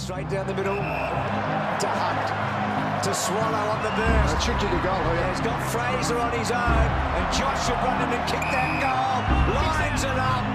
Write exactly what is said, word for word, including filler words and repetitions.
Straight down the middle to Hunt, to Swallow on the burst. A tricky to goal here. Yeah, he's got Fraser on his own, and Josh should run in and kick that goal. Lines it up.